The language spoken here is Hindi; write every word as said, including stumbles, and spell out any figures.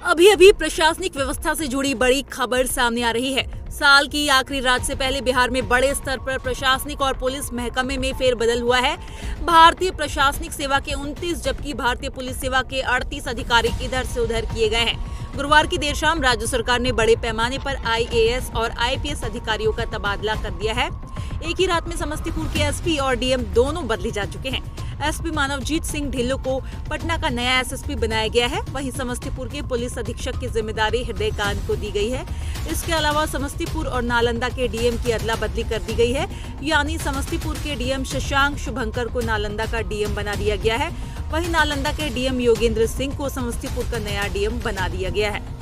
अभी अभी प्रशासनिक व्यवस्था से जुड़ी बड़ी खबर सामने आ रही है। साल की आखिरी रात से पहले बिहार में बड़े स्तर पर प्रशासनिक और पुलिस महकमे में फेरबदल हुआ है। भारतीय प्रशासनिक सेवा के उनतीस जबकि भारतीय पुलिस सेवा के अड़तीस अधिकारी इधर से उधर किए गए हैं। गुरुवार की देर शाम राज्य सरकार ने बड़े पैमाने पर आई ए एस और आई पी एस अधिकारियों का तबादला कर दिया है। एक ही रात में समस्तीपुर के एस पी और डी एम दोनों बदले जा चुके हैं। एस पी मानवजीत सिंह ढिल्लों को पटना का नया एस एस पी बनाया गया है। वहीं समस्तीपुर के पुलिस अधीक्षक की जिम्मेदारी हृदयकांत को दी गई है। इसके अलावा समस्तीपुर और नालंदा के डी एम की अदला बदली कर दी गई है, यानी समस्तीपुर के डी एम शशांक शुभंकर को नालंदा का डी एम बना दिया गया है। वहीं नालंदा के डी एम योगेंद्र सिंह को समस्तीपुर का नया डी एम बना दिया गया है।